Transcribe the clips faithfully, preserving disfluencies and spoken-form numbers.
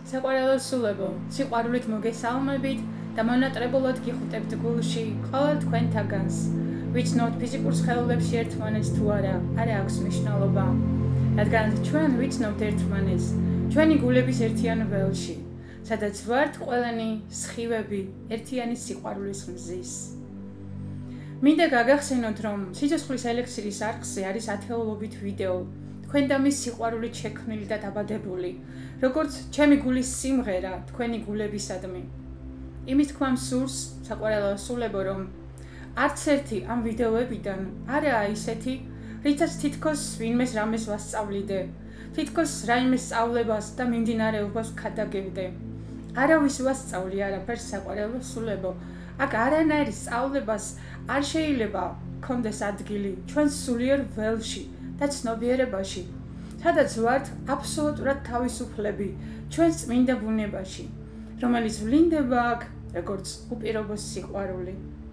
საყვარელო სულებო, სიყვარულით მოგესალმებით და მონატრებულად გიხუტებთ გულში ყოველ თქვენთაგანს, ვიცნობთ ფიზიკურ სხეულებში ერთმანეთს თუ არა, არა აქვს მნიშვნელობა. რადგან ჩვენ ვიცნობთ ერთმანეთს, ჩვენი გულების ერთიან ველში, სადაც ვართ ყველანი სხივები ერთიანი სიყვარულის მზის. მინდა გაგახსენოთ, რომ სიცოცხლის ელექსირის არხზე არის ათეულობით ვიდეო, თქვენ და მის სიყვარულით შექმნილი და დაბადებული, როგორც ჩემი გულის სიმღერა თქვენი გულებისადმი. იმის თქვა მსურს, საყვარელო სულებო, რომ არც ერთი ამ ვიდეოებიდან არაა ისეთი, რითაც თითქოს ვინმეს რამეს ვასწავლიდე, თითქოს რაიმე სწავლებას და მიმდინარეობას ვქადაგებდე. არავის ვასწავლი არაფერს, საყვარელო სულებო, აქ არანაირი სწავლებას არ შეიძლება გქონდეს ადგილი ჩვენ სულიერ ველში და ცნობიერებაში, სადაც ვართ აბსოლუტურად თავისუფლები ჩვენს წმინდა ბუნებაში, რომელიც ვლინდება აქ როგორც უპირობო სიყვარული.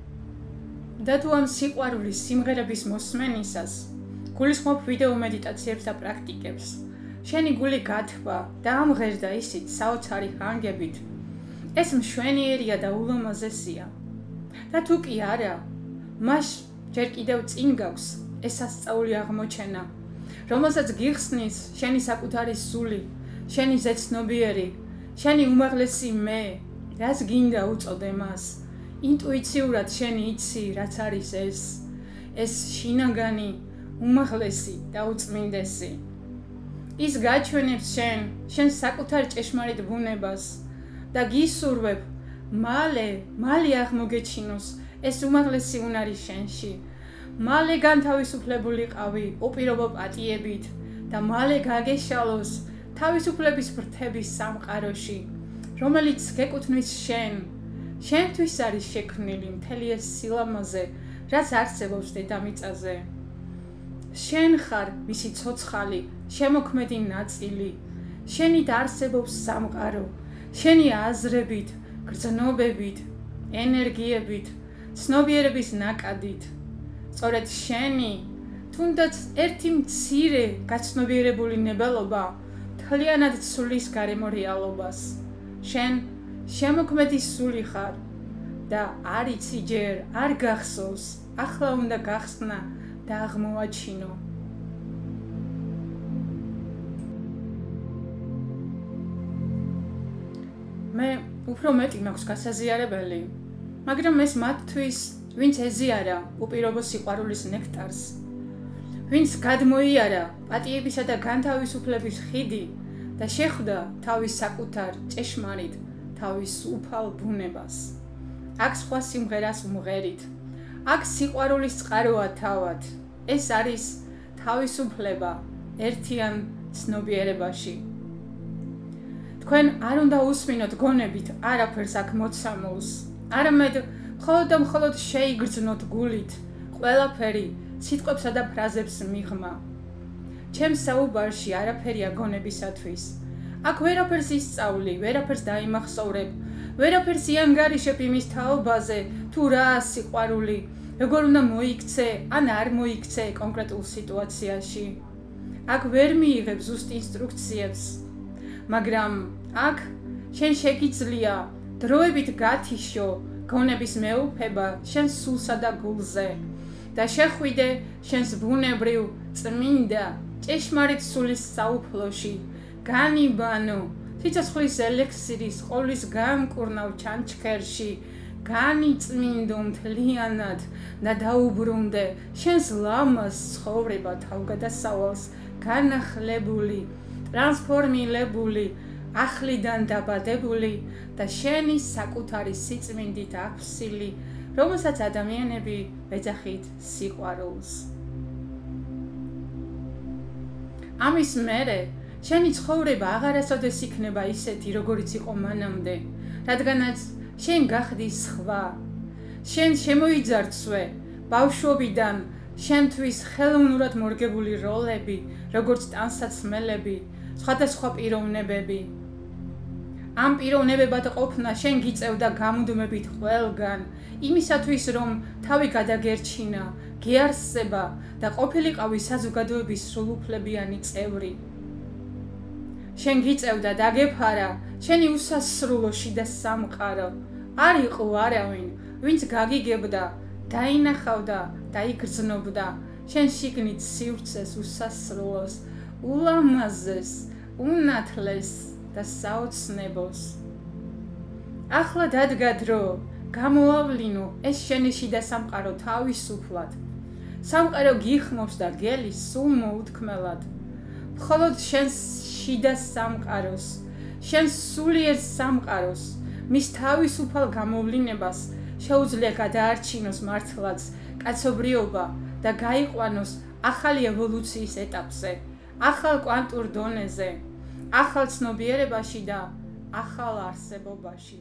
და თუ ამ სიყვარულის სიმღერების მოსმენისას გულისხმობ ვიდეო მედიტაციებს და პრაქტიკებს, შენი გული გათბა და ამღერდა ისიც საოცარი ჰანგებით, ეს მშვენიერია და ულამაზესია. და თუ კი არა, მას ჯერ კიდევ წინ გაქვს ეს სასწაული აღმოჩენა, რომელსაც გიხსნის შენი საკუთარი სული, შენი ზეცნობიერი, შენი უმაღლესი მე, რას გინდა უწოდე მას, ინტუიციურად შენი იცი, რაც არის ეს, ეს შინაგანი, უმაღლესი და უწმინდესი. ის გაჩვენებს შენ, შენ საკუთარ ჭეშმარიტ ბუნებას და გისურვებ, მალე, მალე აღმოგეჩინოს ეს უმაღლესი უნარი შენში. მალე განთავისუფლებულიყავი უპირობო პატიებით და მალე გაგეშალოს თავისუფლების ბრთების სამყაროში, რომელიც გეკუთვნის შენ. შენთვის არის შექმნილი მთელი ეს სილამაზე, რაც არსებობს დედამიწაზე. შენ ხარ მისი ცოცხალი, შემოქმედი ნაწილი. შენით არსებობს სამყარო, შენი აზრებით, გრძნობებით, ენერგიებით, ცნობიერების ნაკადით. სწორედ შენი, თუნდაც ერთი მცირე გაცნობიერებული ნებელობა მთლიანად ცვლის გარემო რეალობას. შენ შემოქმედი სული ხარ და არ იცი ჯერ, არ გახსოვს, ახლა უნდა გახსნა და აღმოაჩინო. მე უფრო მეტი მაქვს გასაზიარებელი, მაგრამ ეს მათთვის, ვინც ეზიარა უპირობო სიყვარულის ნექტარს, ვინც გადმოიარა პატიებისა და განთავისუფლების ხიდი და შეხვდა თავის საკუთარ ჭეშმარიტ, თავის უფალ ბუნებას. აქ სხვა სიმღერას ვმღერით, აქ სიყვარულის წყაროა თავად. ეს არის თავისუფლება ერთიან ცნობიერებაში. თქვენ არ უნდა უსმინოთ გონებით არაფერს აქ მოცამულს, არამედ მხოლოდ და მხოლოდ შეიგრძნოთ გულით ყველაფერი სიტყვებსა და ფრაზებს მიღმა. ჩემს საუბარში არაფერია გონებისათვის. აქ ვერაფერს ისწავლი, ვერაფერს დაიმახსოვრებ, ვერაფერს იანგარიშებ იმის თაობაზე, თუ რაა სიყვარული, როგორ უნდა მოიქცე, ან არ მოიქცე კონკრეტულ სიტუაციაში. აქ ვერ მიიღებ ზუსტ ინსტრუქციებს, მაგრამ აქ შენ შეგიძლია დროებით გათიშო გონების მეუფება შენ სულსა და გულზე და შეხვიდე შენს ბუნებრივ წმინდა ჭეშმარიტ სულის საუფლოში, განიბანო სიცოცხლის ელექსირის ყოლის გამკურნავ ჩანჩქერში, განიწმინდო მთლიანად და დაუბრუნდე შენს ლამაზ ცხოვრება თავგადასავალს, განახლებული, ტრანსფორმირებული, ახლიდან დაბადებული და შენი საკუთარი სიწმინდით აქვსილი, რომელსაც ადამიანები ეძახით სიყვარულს. ამის მერე შენი ცხოვრება აღარასოდეს იქნება ისეთი, როგორიც იყო მანამდე, რადგანაც შენ გახდი სხვა. შენ შემოიძარცვე ბავშვობიდან შენთვის ხელოვნურად მორგებული როლები, როგორც ტანსაცმელები, სხვადასხვა პიროვნებები. ამ პიროვნებებად ყოფნა შენ გიწევდა გამუდმებით ყველგან, იმისათვის, რომ თავი გადაგერჩინა, გეარსება და ყოფილიყავი საზოგადოების სრულუფლებიანი წევრი. შენ გიწევდა დაგეფარა შენი უსასრულო შიდა სამყარო არ იყო არავინ ვინც გაგიგებდა დაინახავდა დაიგრძნობდა შენ შიგნით სივრცეს უსასრულოს ულამაზეს უნათლეს და საოცნებოს ახლა დადგა დრო გამოავლინო ეს შენი შიდა სამყარო თავისუფლად სამყარო გიხმობს და გელის სულ მოუთქმელად მხოლოდ შენს შიდა სამყაროს შენს სულიერ სამყაროს მის თავისუფალ გამოვლინებას შეუძლია გადაარჩინოს მართლაც კაცობრიობა და გაიყვანოს ახალი ევოლუციის ეტაპზე ახალ კვანტურ დონეზე ახალ ცნობიერებაში და ახალ არსებობაში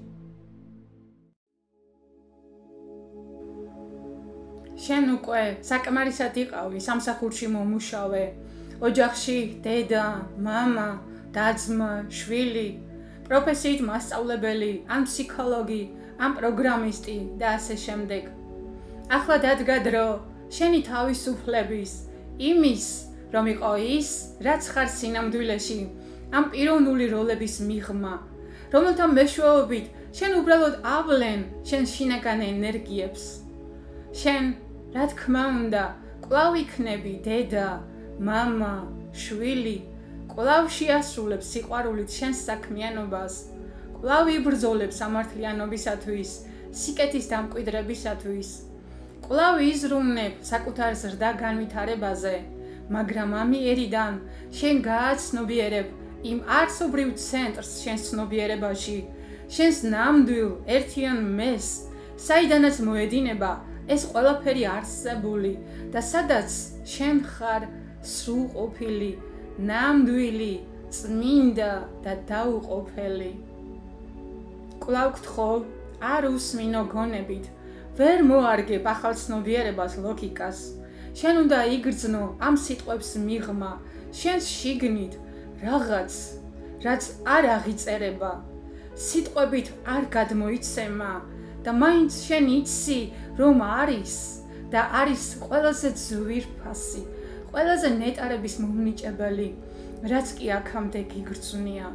შენ უკვე საკმარისად იყავი სამსახურში მომუშავე ოჯახში დედა, მამა, და-ძმა, შვილი, პროფესიით მასწავლებელი, ან ფსიქოლოგი, ან პროგრამისტი და ასე შემდეგ. ახლა დადგა დრო შენი თავისუფლების, იმის, რომ იყო ის, რაც ხარ სინამდვილეში, ამ პიროვნული როლების მიღმა, რომელთა მეშვეობით შენ უბრალოდ ავლენ შენ შინაგან ენერგიებს. შენ, რა თქმა უნდა, კვლავ იქნები დედა, მამა, შვილი, კვლავ შეასრულებს სიყვარულით შენს საქმიანობას, კვლავ იბრძოლებს სამართლიანობისათვის, სიკეთის დამკვიდრებისათვის, კვლავ იზრუნებ საკუთარ ზრდა განვითარებაზე, მაგრამ ამიერიდან შენ გააცნობიერებ იმ არსობრივ ცენტრს შენს ცნობიერებაში, შენს ნამდვილ ერთიან მეს, საიდანაც მოედინება ეს ყველაფერი არსებული და სადაც შენ ხარ სრულყოფილი, ნამდვილი, წმინდა და დაუყოფელი. კვლავ გთხოვ, არ უსმინო გონებით, ვერ მოარგებ ახალ ცნობიერებას ლოგიკას. შენ უნდა იგრძნო ამ სიტყვებს მიღმა, შენს შიგნით რაღაც, რაც არ აღიწერება, სიტყვებით არ გადმოიცემა და მაინც შენ იცი, რომ არის და არის ყველაზე ძვირფასი, ყველაზე ნეტარების მომნიჭებელი, რაც კი აქამდე გიგრძნია.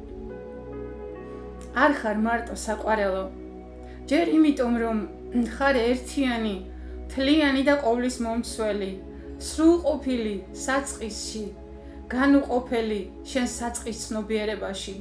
არ ხარ მარტო საყვარელო, ჯერ იმიტომ, რომ ხარ ერთიანი, თლიანი და ყოვლის მომცველი, სრულყოფილი საწყისში, განუყოფელი შენ საწყის ცნობიერებაში.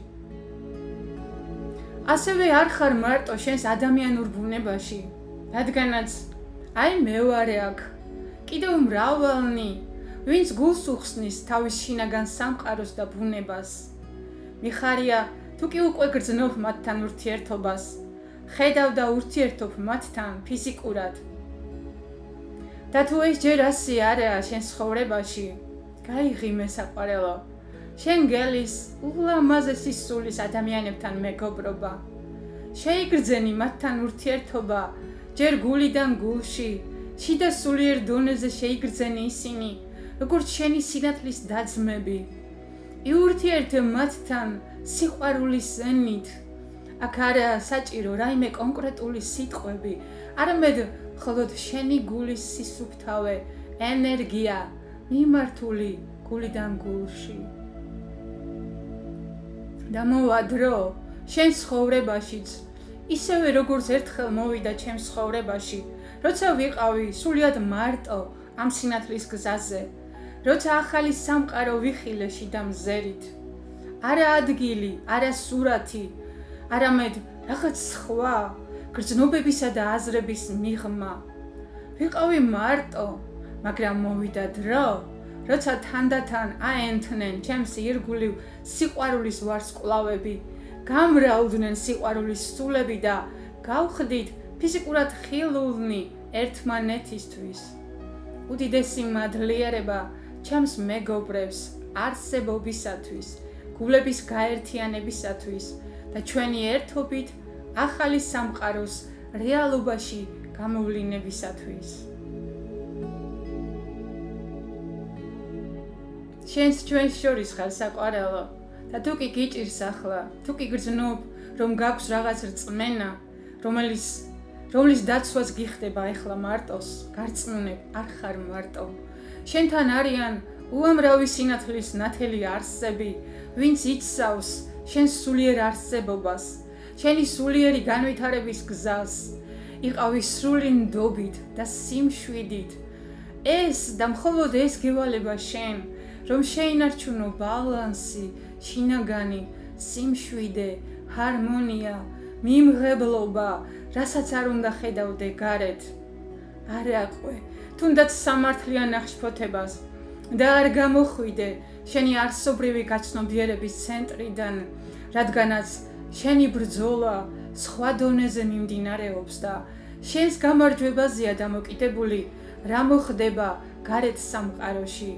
ასევე არ ხარ მარტო შენს ადამიანურ ბუნებაში, რადგანაც აი მე ვარ აქ, კიდევ მრავალნი, ვინც გულს უხსნის თავის შინაგან სამყაროს და ბუნებას. მიხარია, თუ კი უკვე გრძნობ მათთან ურთიერთობას, ხედავ და ურთიერთობ მათთან ფიზიკურად. და თუ ეს ჯერ ასე არაა შენ ცხოვრებაში, გაიღიმე საყვარელო, შენ გელის ულამაზესი სულის ადამიანებთან მეგობრობა. შეიგრძენი მათთან ურთიერთობა, ჯერ გულიდან გულში, შიდა სულიერ დონეზე შეიგრძენი ისინი, როგორც შენი სინათლის დაძმები. იურთიერთე მათთან სიყვარულის ენით. აქ არაა საჭირო რაიმე კონკრეტული სიტყვები, არამედ მხოლოდ შენი გულის სისუფთავე, ენერგია, მიმართული გულიდან გულში. და მოვა დრო შენ ცხოვრებაშიც, ისევე როგორც ერთხელ მოვიდა ჩემს ცხოვრებაში, როცა ვიყავი სულიად მარტო ამ სინათლის გზაზე, როცა ახალი სამყარო ვიხილე შიდა მზერით. არა ადგილი, არა სურათი, არამედ რაღაც სხვა, გრძნობებისა და აზრების მიღმა. ვიყავი მარტო, მაგრამ მოვიდა დრო, როცა თანდათან აენთნენ ჩემს ირგვლივ სიყვარულის ვარსკვლავები, გამრავლდნენ სიყვარულის სულები და გავხდით ფიზიკურად ხილულნი ერთმანეთისთვის. უდიდესი მადლიერება ჩემს მეგობრებს არსებობისათვის, გულების გაერთიანებისათვის და ჩვენი ერთობით ახალი სამყაროს რეალობაში გამოვლინებისათვის. შენს ჩვენს შორის ხარ საყვარელო და თუ კი გიჭირს ახლა, თუ კი გრძნობ, რომ გაქვს რაღაც რწმენა, რომელიც რომლის დაცვას გიხდება ახლა მარტოს, გარწმუნებ, არ ხარ მარტო. შენთან არიან უამრავი სინათლის ნათელი არსები, ვინც იცავს შენს სულიერ არსებობას, შენი სულიერი განვითარების გზას, იყავი სრული ნდობით და სიმშვიდით. ეს და მხოლოდ ეს გევალება შენ, რომ შეინარჩუნო ბალანსი, შინაგანი, სიმშვიდე, ჰარმონია, მიმღებლობა, რასაც არ უნდა ხედავდე გარეთ. არ აყვე, თუნდაც სამართლიან აღშფოთებას და არ გამოხვიდე შენი არსობრივი გაცნობიერების ცენტრიდან, რადგანაც შენი ბრძოლა სხვა დონეზე მიმდინარეობს და შენს გამარჯვებაზეა დამოკიდებული, რა მოხდება გარეთ სამყაროში.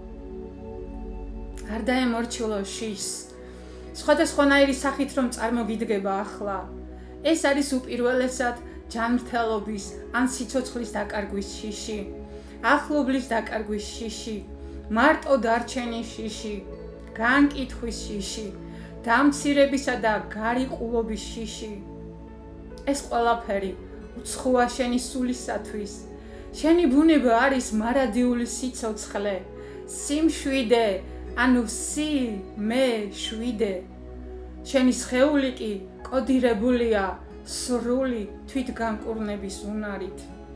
არ დაემორჩილო შიშს, სხვადასხვანაირი სახით რომ წარმოგიდგება ახლა. ეს არის უპირველესად ჯანმრთელობის ან სიცოცხლის დაკარგვის შიში, ახლობლის დაკარგვის შიში, მარტო დარჩენის შიში, განკითხვის შიში, დამცირებისა და გარიყულობის შიში. ეს ყველაფერი უცხოა შენი სულისათვის. შენი ბუნება არის მარადიული სიცოცხლე, სიმშვიდე, ანუ სი მე შვიდე. შენი სხეული კი კოდირებულია სრული თვითგამკურნების უნარით.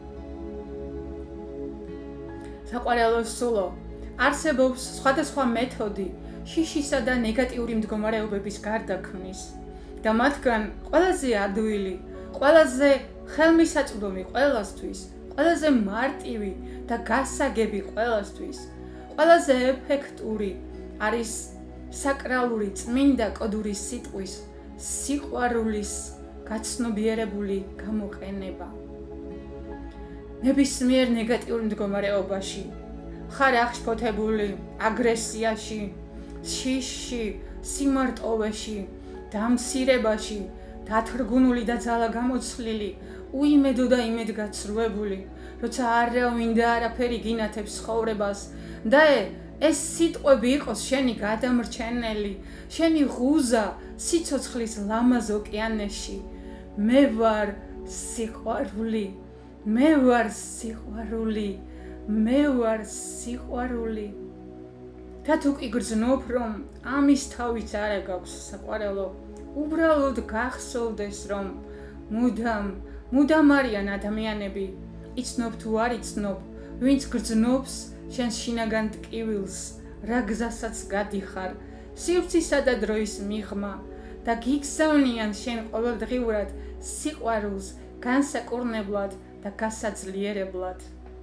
საყვარელო სულო, არსებობს სხვადასხვა მეთოდი შიშისა და ნეგატიური მდგომარეობების გარდაქმნის და მათგან ყველაზე ადვილი, ყველაზე ხელმისაწვდომი ყველასთვის, ყველაზე მარტივი და გასაგები ყველასთვის, ყველაზე ეფექტური არის საკრალური წმინდა კოდური სიტყვის სიყვარულის გაცნობიერებული გამოყენება. ნებისმიერ ნეგატიურ მდგომარეობაში, ხარ აღშფოთებული აგრესიაში, შიშში, სიმარტოვეში, დამცირებაში, დათრგუნული და ძალა გამოცვლილი, უიმედო და იმედგაცრუებული, როცა არავინ და არაფერი გინათებს ცხოვრებას და ეს სიტყვები იყოს შენი გადამრჩენელი, შენი ღუზა სიცოცხლის ლამაზ ოკეანეში. მე ვარ სიყვარული, მე ვარ სიყვარული, მე ვარ სიყვარული. და თუ კი გრძნობ, რომ ამის თავიც არა გაქვს საყვარელო, უბრალოდ გახსოვდეს, რომ მუდამ, მუდამ არიან ადამიანები, იცნობ თუ არ იცნობ, ვინც გრძნობს შენს შინაგან ტკივილს, რა გზასაც გადიხარ, სივრცისა და დროის მიღმა და გიგზავნიან შენ ყოველდღიურად სიყვარულს განსაკურნებლად და გასაძლიერებლად.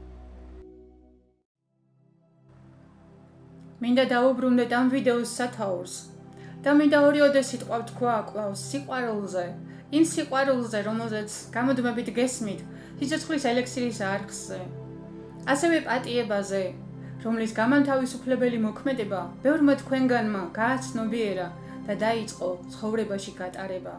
მინდა დავუბრუნდეთ ამ ვიდეოს სათაურს და მინდა ორიოდე სიტყვა ვთქვა კვლავ სიყვარულზე, იმ სიყვარულზე, რომელზეც გამოდმებით გესმით სიცოცხლის ელექსირის არხზე, ასევე პატიებაზე, რომლის გამანთავისუფლებელი მოქმედება ბევრმა თქვენგანმა გააცნობიერა და დაიწყო ცხოვრებაში გატარება.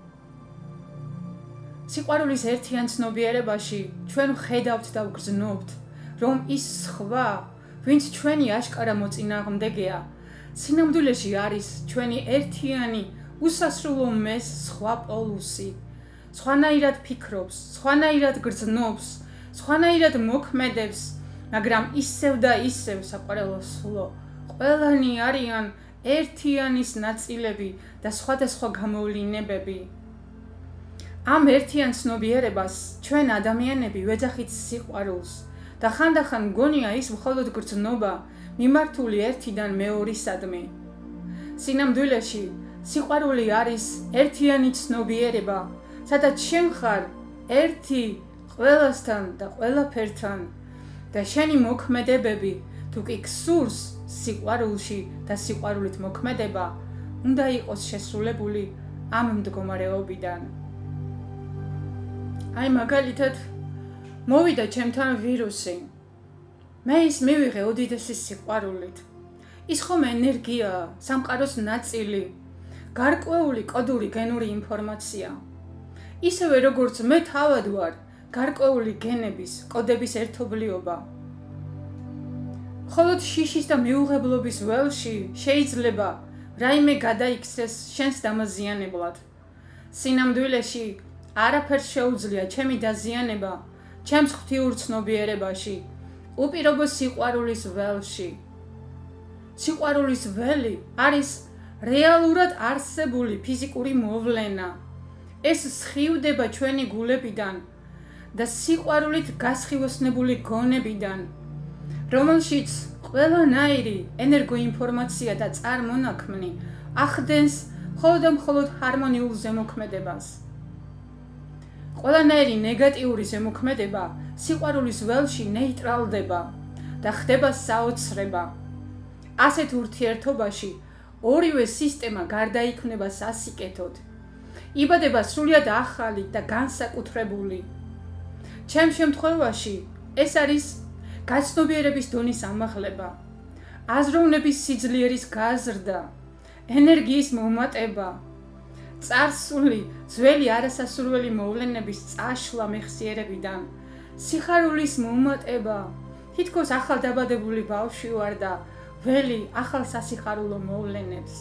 სიყვარულის ერთიან ცნობიერებაში ჩვენ ვხედავთ და ვგრძნობთ, რომ ის სხვა, ვინც ჩვენი აშკარა მოწინააღმდეგეა, სინამდვილეში არის ჩვენი ერთიანი უსასრულო მეს სხვა პოლუსი, სხვანაირად ფიქრობს, სხვანაირად გრძნობს, სხვანაირად მოქმედებს, მაგრამ ისევ და ისევ საყვარელო სულო, ყველანი არიან ერთიანის ნაწილები და სხვადასხვა გამოვლინებები. ამ ერთიან ცნობიერებას ჩვენ ადამიანები ვეძახით სიყვარულს და ხანდახან მგონია ის მხოლოდ გრძნობა მიმართული ერთიდან მეორისადმი. სინამდვილეში სიყვარული არის ერთიანი ცნობიერება, სადაც შენ ხარ ერთი ყველასთან და ყველაფერთან და შენი მოქმედებები თუ კი გსურს სიყვარულში და სიყვარულით მოქმედება, უნდა იყოს შესრულებული ამ მდგომარეობიდან. აი მაგალითად, მოვიდა ჩემთან ვირუსი. მე ის მივიღე უდიდესი სიყვარულით. ის ხომ ენერგიაა, სამყაროს ნაწილი, გარკვეული კოდური გენური ინფორმაცია. ისევე როგორც მე თავად ვარ გარკვეული გენების, კოდების ერთობლიობა. მხოლოდ შიშის და მიუღებლობის ველში შეიძლება რაიმე გადაიქცეს შენს დამაზიანებლად. სინამდვილეში არაფერს შეუძლია ჩემი დაზიანება ჩემს ღვთიურ ცნობიერებაში, უპირობო სიყვარულის ველში. სიყვარულის ველი არის რეალურად არსებული ფიზიკური მოვლენა. ეს სხივდება ჩვენი გულებიდან და სიყვარულით გასხივოსნებული გონებიდან, რომელშიც ყველანაირი ენერგოინფორმაცია და წარმონაქმნი ახდენს მხოლოდ და მხოლოდ ჰარმონიულ ზემოქმედებას. ყველანაირი ნეგატიური ზემოქმედება სიყვარულის ველში ნეიტრალდება და ხდება საოცრება. ასეთ ურთიერთობაში ორივე სისტემა გარდაიქმნება სასიკეთოდ. იბადება სრულიად ახალი და განსაკუთრებული. ჩემ შემთხვევაში ეს არის გაცნობიერების დონის ამაღლება, აზროვნების სიძლიერის გაზრდა, ენერგიის მომატება, წარსული ძველი არასასურველი მოვლენების წაშლა მეხსიერებიდან, სიხარულის მომატება, თითქოს ახალდაბადებული ბავშვი ვარ და ველი ახალ სასიხარულო მოვლენებს.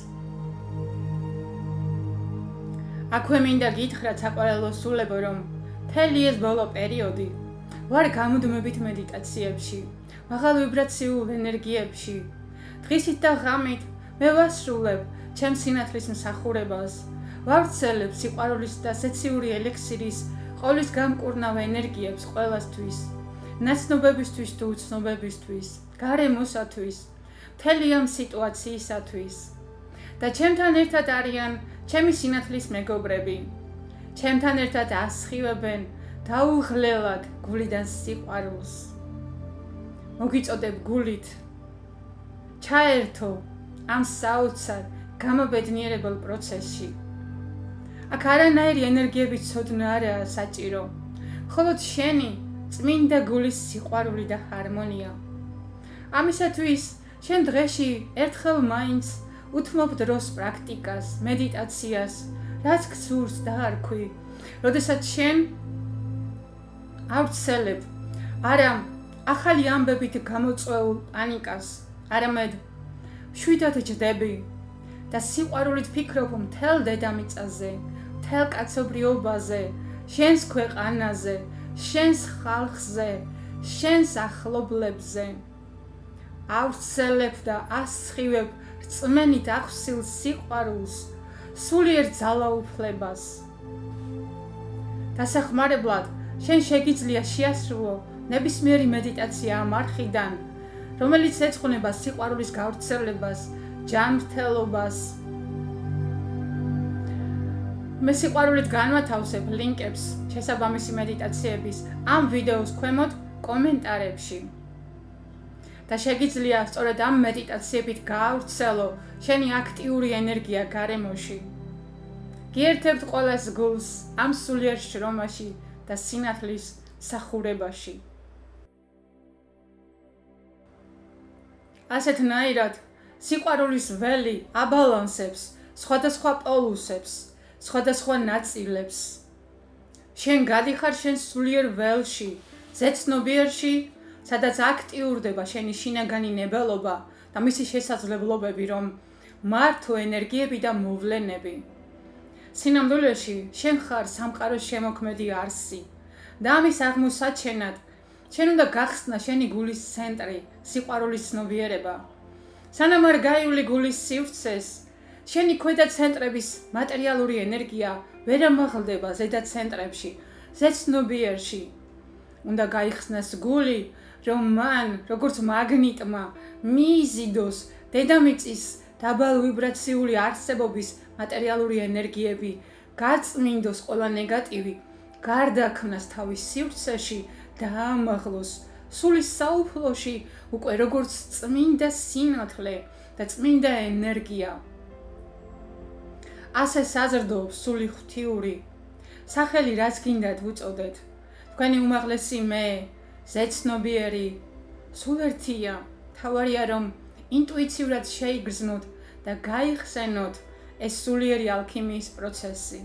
აქვე მინდა გითხრათ საყვარელო სულებო, რომ მთელი ეს ბოლო პერიოდი ვარ გამუდმებით მედიტაციებში, მაღალ ვიბრაციულ ენერგიებში. დღისით და ღამით მე ვასრულებ ჩემს სინათლის მსახურებას, ვავრცელებ სიყვარულის და სეციური ელექსირის ყოვლის გამკურნავ ენერგიებს ყველასთვის, ნაცნობებისთვის თუ უცნობებისთვის, გარემოსათვის, მთელი ამ სიტუაციისათვის. და ჩემთან ერთად არიან ჩემი სინათლის მეგობრები. ჩემთან ერთად ასხივებენ დაუღლელად გულიდან სიყვარულს. მოგიწოდებ გულით ჩაერთო ამ საოცარ გამობედნიერებელ პროცესში. აქ არანაირი ენერგიების ცოდნა არაა საჭირო, მხოლოდ შენი წმინდა გულის სიყვარული და ჰარმონია. ამისათვის შენ დღეში ერთხელ მაინც უთმობ დროს პრაქტიკას, მედიტაციას, რაც გსურს დაარქვი, როდესაც შენ ავრცელებ არა ახალი ამბებით გამოწვეულ პანიკას, არამედ მშვიდად ჯდები და სიყვარულით ფიქრობ მთელ დედამიწაზე, მთელ კაცობრიობაზე, შენს ქვეყანაზე, შენს ხალხზე, შენს ახლობლებზე. ავრცელებ და ასხივებ რწმენით ახვსილ სიყვარულს, სულიერ ძალაუფლებას. დასახმარებლად შენ შეგიძლია შეასრულო ნებისმიერი მედიტაცია ამ არხიდან, რომელიც ეძღვნება სიყვარულის გავრცელებას, ჯანმრთელობას. მე სიყვარულით განვათავსებ ლინკებს შესაბამისი მედიტაციების ამ ვიდეოს ქვემოთ კომენტარებში. და შეგიძლია სწორედ ამ მედიტაციებით გაავრცელო შენი აქტიური ენერგია გარემოში. გიერთებთ ყველას გულს ამ სულიერ შრომაში და სინათლის მსახურებაში. ასეთნაირად სიყვარულის ველი აბალანსებს სხვადასხვა პოლუსებს, სხვადასხვა ნაწილებს. შენ გადიხარ შენ სულიერ ველში, ზეცნობიერში, სადაც აქტიურდება შენი შინაგანი ნებელობა და მისი შესაძლებლობები, რომ მართო ენერგიები და მოვლენები. სინამდვილეში შენ ხარ სამყაროს შემოქმედი არსი და ამის აღმოსაჩენად შენ უნდა გახსნა შენი გულის ცენტრი, სიყვარულის ცნობიერება. სანამ არ გაივლი გულის სივრცეს, შენი ქვედა ცენტრების მატერიალური ენერგია ვერ ამაღლდება ზედა ცენტრებში, ზეცნობიერში. უნდა გაიხსნას გული, რომ მან, როგორც მაგნიტმა, მიიზიდოს დედამიწის დაბალ ვიბრაციული არსებობის მატერიალური ენერგიები, გაწმინდოს ყველა ნეგატივი, გარდაქმნას თავის სივრცეში და ამაღლოს სულის საუფლოში უკვე როგორც წმინდა სინათლე და წმინდა ენერგია. ასე საზრდოობს სული ღვთიური. სახელი რაც გინდათ უწოდეთ. თქვენი უმაღლესი მე, ზეცნობიერი, სულ ერთია. თავარია რომ ინტუიციურად შეიგრძნოთ და გაიხსენოთ ეს სულიერი ალქიმიის პროცესი.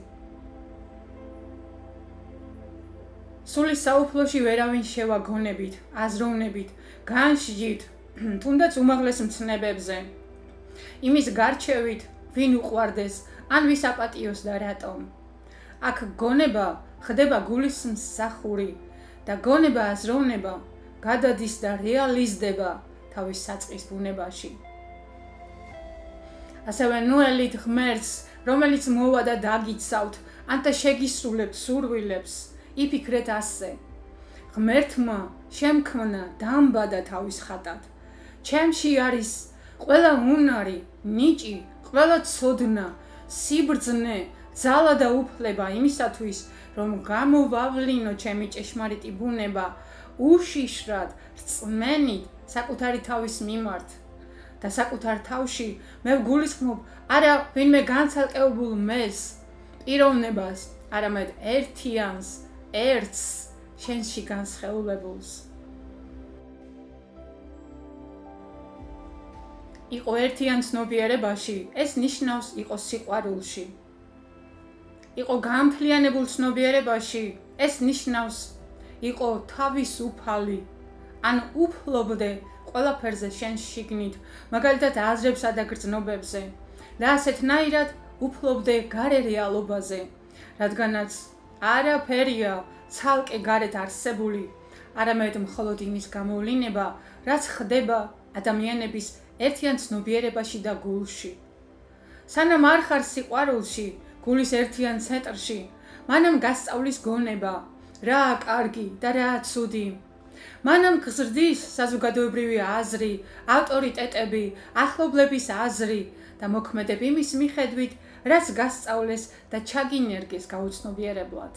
სულის საუფლოში ვერავინ შევაგონებით, აზროვნებით, განსჯით, თუნდაც უმაღლეს მცნებებზე. იმის გარჩევით, ვინ უყვარდეს, ან ვის აპატიოს და რატომ. აქ გონება ხდება გულის მსახური და გონება აზროვნება გადადის და რეალიზდება თავის საწყის ბუნებაში. ასევე ნუელით ღმერთს, რომელიც მოვა და დაგიცავთ, ანთა შეგისრულებთ სურვილებს, იფიქრეთ ასე. ღმერთმა შემქმნა დამბადა თავის ხატად. ჩემში არის ყველა უნარი, ნიჭი, ყველა ცოდნა, სიბრძნე, ძალა და უფლება იმისათვის, რომ გამოვავლინო ჩემი ჭეშმარიტი ბუნება, უშიშრად, რწმენით საკუთარი თავის მიმართ. და საკუთარ თავში მე ვგულისხმობ არა ვინმე განცალკევებულ მეს, პიროვნებას, არამედ ერთიანს, ერთს, შენში განსხეულებულს. იყო ერთიან ცნობიერებაში, ეს ნიშნავს იყო სიყვარულში. იყო გამთლიანებულ ცნობიერებაში, ეს ნიშნავს იყო თავისუფალი, ან უფლობდე ყველაფერზე შენ შიგნით, მაგალითად აზრებსა და გრძნობებზე და ასეთნაირად უფლობდე გარე რეალობაზე, რადგანაც არაფერია ცალკე გარეთ არსებული, არამედ მხოლოდ იმის გამოვლინება, რაც ხდება ადამიანების ერთიან ცნობიერებაში და გულში. სანამ არ ხარ სიყვარულში, გულის ერთიან ცენტრში, მანამ გასწავლის გონება, რაა კარგი და რაა ცუდი. მანამ გზრდის საზოგადოებრივი აზრი, ავტორიტეტები, ახლობლების აზრი და მოქმედებ იმის მიხედვით, რაც გასწავლეს და ჩაგინერგეს გაუცნობიერებლად.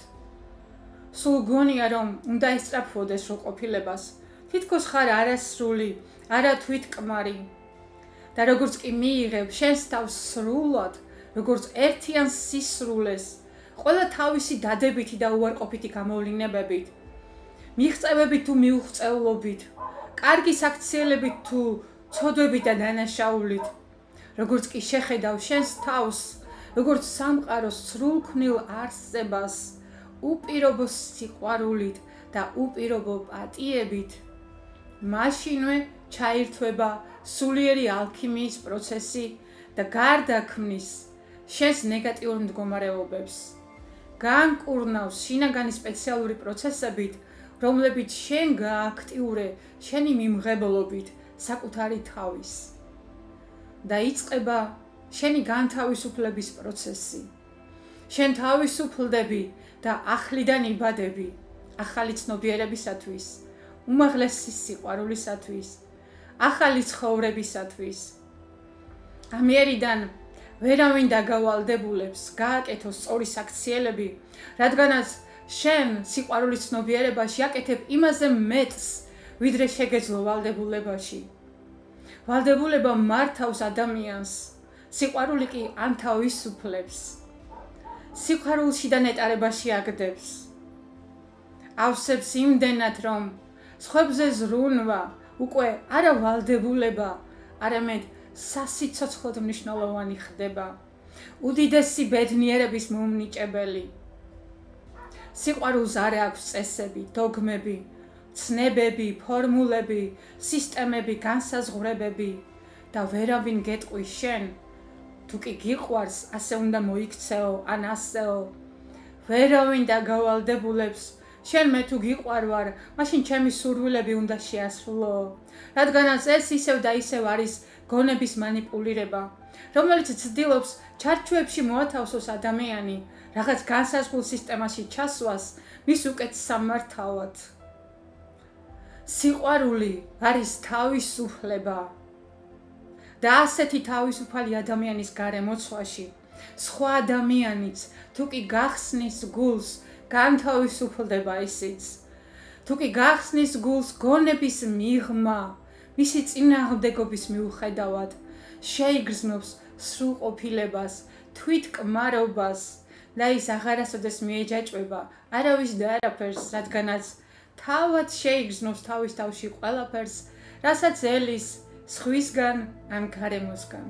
სულ გონია, რომ უნდა ესწრაფვოდეს რო ყოფილებას, თითქოს ხარ არასრული, არა თვითკმარი. და როგორც კი მიიღებ შენს თავს სრულად, როგორც ერთიან სისრულეს, ყველა თავისი დადებითი და უარყოფითი გამოვლინებებით, მიღწევებით თუ მიუღწევლობით, კარგი საქციელებით თუ ცოდვებით და დანაშაულით, როგორც კი შეხედავ შენს თავს, როგორც სამყაროს სრულქმნილ არსებას, უპირობო სიყვარულით და უპირობო პატიებით, მაშინვე ჩაირთვება სულიერი ალქიმიის პროცესი და გარდაქმნის შენს ნეგატიურ მდგომარეობებს. განკურნავს შინაგანი სპეციალური პროცესებით, რომლებიც შენ გააქტიურე შენი მიმღებლობით საკუთარი თავის. და იწყება შენი განთავისუფლების პროცესი. შენ თავისუფლდები და ახლიდან იბადები ახალი ცნობიერებისათვის, უმაღლესი სიყვარულისათვის, ახალი ცხოვრებისათვის. ამიერიდან ვერავინ დაგავალდებულებს გააკეთოს სწორი საქციელები, რადგანაც შენ სიყვარულის ცნობიერებაში აკეთებ იმაზე მეტს, ვიდრე შეგეძლო ვალდებულებაში. ვალდებულება მართავს ადამიანს, სიყვარული კი ანთავისუფლებს. სიყვარულში და ნეტარებაში აგდებს. ავსებს იმდენად, რომ სხვებზე ზრუნვა უკვე არა ვალდებულება, არამედ სასიცოცხლოდ მნიშვნელოვანი ხდება, უდიდესი ბედნიერების მომნიჭებელი. სიყვარულს არ აქვს წესები, დოგმები, ცნებები, ფორმულები, სისტემები, განსაზღვრებები და ვერავინ გეტყვის შენ, თუ კი გიყვარს, ასე უნდა მოიქცეო, ან ასეო. ვერავინ დაგავალდებულებს, შენ მე თუ გიყვარვარ, მაშინ ჩემი სურვილები უნდა შეასრულო, რადგანაც ეს ისევ და ისევ არის გონების მანიპულირება, რომელიც ცდილობს ჩარჩოებში მოათავსოს ადამიანი, რაღაც განსაზღვრულ სისტემაში ჩასვას მის უკეთ სამართავად. სიყვარული არის თავისუფლება და ასეთი თავისუფალი ადამიანის გარემოცვაში სხვა ადამიანიც თუ კი გახსნის გულს განთავისუფლდება ისიც. თუ კი გახსნის გულს გონების მიღმა, მისი წინააღმდეგობის მიუხედავად, შეიგრძნობს სრულყოფილებას, თვითკმარობას და ის აღარასოდეს მიეჯაჭვება არავის და არაფერს, რადგანაც თავად შეიგრძნობს თავის თავში ყველაფერს, რასაც ელის სხვისგან ან გარემოსგან.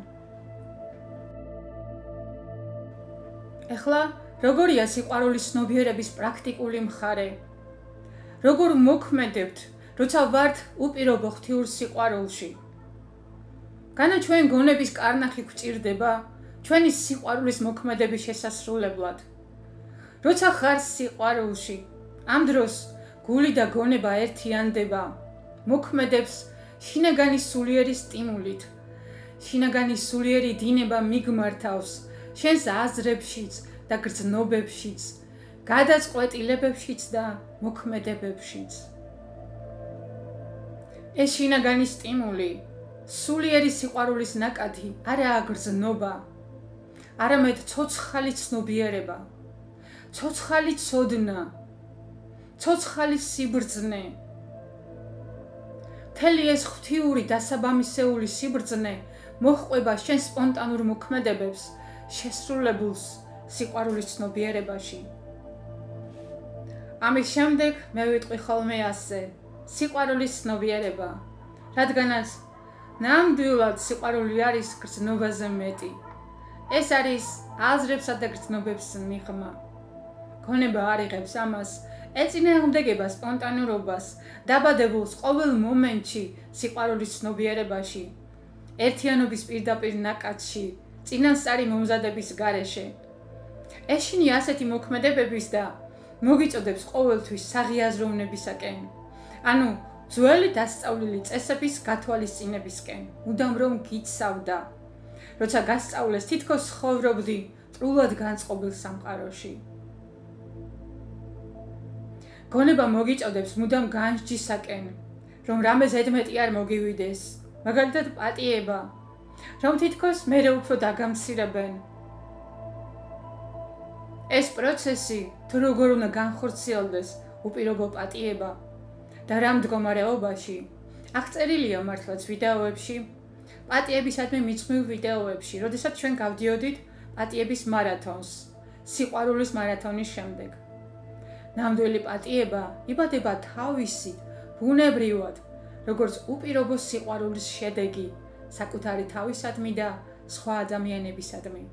ეხლა როგორია სიყვარულის ცნობიერების პრაქტიკული მხარე? როგორ მოქმედებთ, როცა ვართ უპირობო ღვთიურ სიყვარულში? განა ჩვენ გონების კარნახი გვჭირდება ჩვენი სიყვარულის მოქმედების შესასრულებლად. როცა ხარ სიყვარულში, ამ დროს გული და გონება ერთიანდება, მოქმედებს შინაგანი სულიერი სტიმულით, შინაგანი სულიერი დინება მიგმართავს შენს აზრებშიც და გრძნობებშიც, გადაწყვეტილებებშიც და მოქმედებებშიც. ეს შინაგანი სტიმული, სულიერი სიყვარულის ნაკადი არაა გრძნობა, არამედ ცოცხალი ცნობიერება, ცოცხალი ცოდნა, ცოცხალი სიბრძნე. მთელი ეს ღვთიური დასაბამისეული სიბრძნე მოჰყვება შენ სპონტანურ მოქმედებებს შესრულებულს სიყვარულის ცნობიერებაში. ამის შემდეგ მე ვიტყვი ხოლმე ასე, სიყვარულის ცნობიერება, რადგანაც ნამდვილად სიყვარული არის გრძნობაზე მეტი. ეს არის აზრებსა და გრძნობებს მიღმა. გონება არ იღებს ამას, ეწინააღმდეგება სპონტანურობას, დაბადებულს ყოველ მომენტში სიყვარულის ცნობიერებაში, ერთიანობის პირდაპირ ნაკადში, წინასწარი მომზადების გარეშე. ეშინი ასეთი მოქმედებების და მოგიწოდებს ყოველთვის საღიაზროვნებისაკენ, ანუ ძველი დასწავლილი წესების გათვალისწინებისკენ, მუდამ რომ გიცავდა, როცა გასწავლეს თითქოს ცხოვრობდი ტრულად განწყობილ სამყაროში. გონება მოგიწოდებს მუდამ განსჯისაკენ, რომ რამე ზედმეტი არ მოგივიდეს, მაგალითად პატიება, რომ თითქოს მერე უფრო დაგამცირებენ. ეს პროცესი თუ როგორ უნდა განხორციელდეს უპირობო პატიება და რა მდგომარეობაში, აღწერილია მართლაც ვიდეოებში, პატიებისადმი მიძღვნილ ვიდეოებში, როდესაც ჩვენ გავდიოდით პატიების მარათონს, სიყვარულის მარათონის შემდეგ. ნამდვილი პატიება იბადება თავისი, ბუნებრივად, როგორც უპირობო სიყვარულის შედეგი საკუთარი თავისადმი და სხვა ადამიანებისადმი.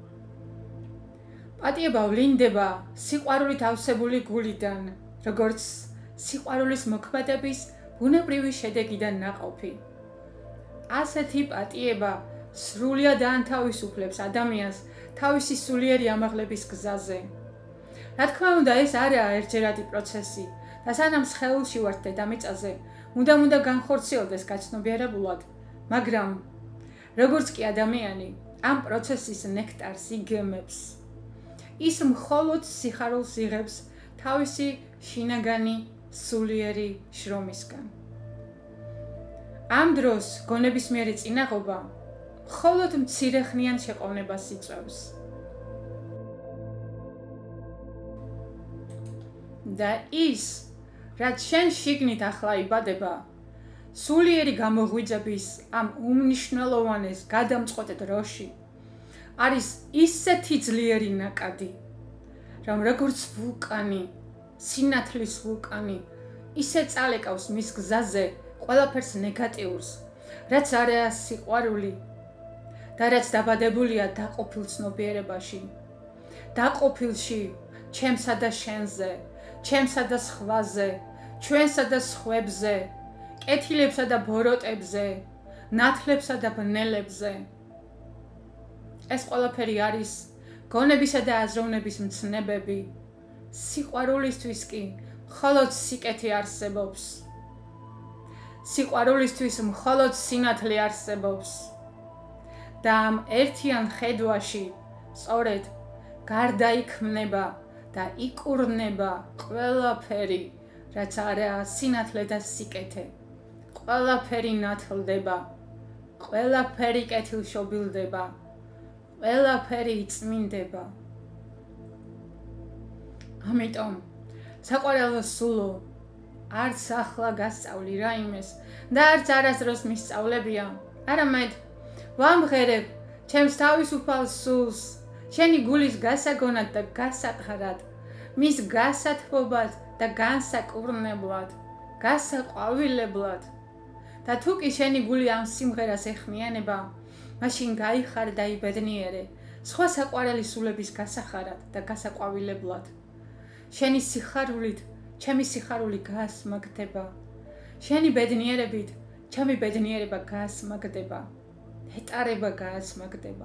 პატიება ვლინდება სიყვარულით ავსებული გულიდან, როგორც სიყვარულის მოქმედების ბუნებრივი შედეგიდან ნაყოფი. ასეთი პატიება სრულიად ანთავისუფლებს ადამიანს თავისი სულიერი ამაღლების გზაზე. რა თქმა უნდა, ეს არაა ერთჯერადი პროცესი და სანამ სხეულში ვართ დედამიწაზე, მუდამ უნდა განხორციელდეს გაცნობიერებულად, მაგრამ როგორც კი ადამიანი ამ პროცესის ნექტარს იგემებს, ის მხოლოდ სიხარულს იღებს თავისი შინაგანი სულიერი შრომისგან. ამ დროს გონებისმიერი წინაღობა მხოლოდ მცირეხნიან შეყოვნებას იწვევს. და ის, რაც შენ შიგნით ახლა იბადება, სულიერი გამოღვიძების ამ უმნიშვნელოვანეს გადამწყვეტ დროში, არის ისეთი ძლიერი ნაკადი, რომ როგორც ვულკანი, სინათლის ვულკანი, ისე წალეკავს მის გზაზე ყველაფერს ნეგატიურს, რაც არაა სიყვარული და რაც დაბადებულია დაყოფილ ცნობიერებაში, დაყოფილში ჩემსა და შენზე, ჩემსა და სხვაზე, ჩვენსა და სხვებზე, კეთილებსა და ბოროტებზე, ნათლებსა და ბნელებზე. ეს ყველაფერი არის გონებისა და აზროვნების მცნებები. სიყვარულისთვის კი მხოლოდ სიკეთე არსებობს. სიყვარულისთვის მხოლოდ სინათლე არსებობს. და ამ ერთიან ხედვაში სწორედ გარდაიქმნება და იკურნება ყველაფერი, რაც არაა სინათლე და სიკეთე. ყველაფერი ნათლდება, ყველაფერი კეთილშობილდება, ყველაფერი იწმინდება. ამიტომ საყვარელო სულო, არც ახლა გასწავლი რაიმეს და არც არასდროს მისწავლებია, არამედ ვამღერებ ჩემს თავისუფალ სულს, შენი გულის გასაგონად და გასაყრად, მის გასათბობად და განსაკურნებლად, გასაყვავილებლად. და თუ კი შენი გული ამ სიმღერას ეხმიანება, მაშინ გაიხარ და იბედნიერე სხვა საყვარელი სულების გასახარად და გასაყვავილებლად. შენი სიხარულით ჩემი სიხარული გაასმაგდება, შენი ბედნიერებით ჩემი ბედნიერება გაასმაგდება, ნეტარება გაასმაგდება.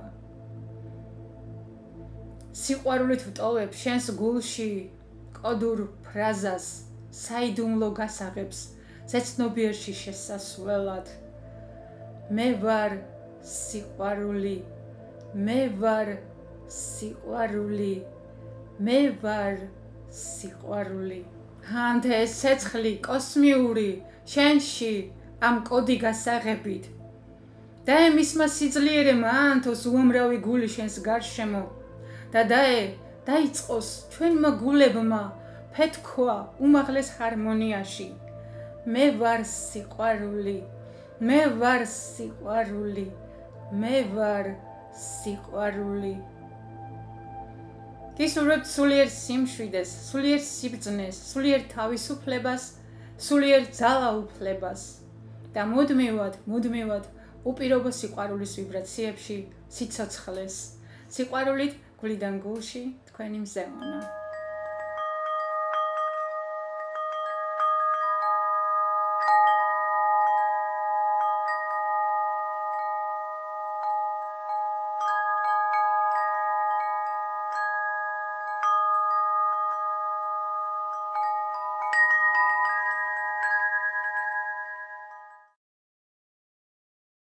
სიყვარულით ვტოვებ შენს გულში კოდურ ფრაზას, საიდუმლო გასაღებს ზეცნობიერში შესასვლელად. მე ვარ სიყვარული მე ვარ სიყვარული მე ვარ სიყვარული ჰანთ ეს ცეცხლი კოსმიური შენში ამ კოდი გასაღებით და ემისმა სიძლიერემა ანთოს უამრავი გული შენს გარშემო და დაე დაიწყოს ჩვენმა გულებმა ფეთქვა უმაღლეს ჰარმონიაში მე ვარ სიყვარული მე ვარ სიყვარული მე ვარ სიყვარული გისურვებთ სულიერ სიმშვიდეს სულიერ სიბრძნეს სულიერ თავისუფლებას სულიერ ძალაუფლებას და მუდმივად მუდმივად უპირობო სიყვარულის ვიბრაციებში სიცოცხლეს სიყვარულით გულიდან გულში თქვენი მზეონა